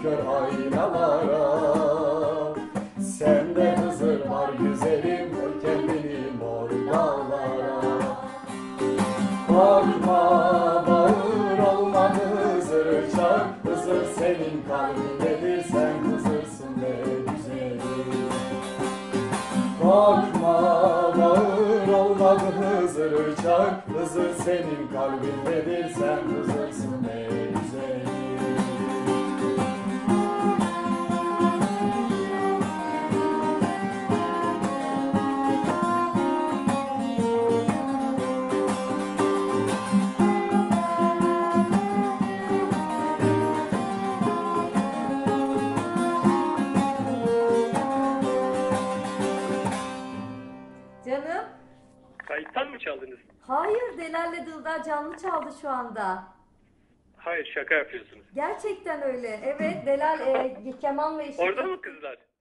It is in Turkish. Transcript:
kör aynalara. Sende Hızır var güzelim, kendini mor dağlara. Bakma bağır olmadı Hızır çak, Hızır senin kalbindedir, sen Hızırsın be güzelim. Bakma bağır olmadı Hızır çak, Hızır senin kalbindedir, sen Hızırsın be güzelim. Canım? Kayıttan mı çaldınız? Hayır, Delal'le Dildar canlı çaldı şu anda. Hayır, şaka yapıyorsunuz. Gerçekten öyle. Evet, Delal keman ve eşlik Orada etti. mı kızlar?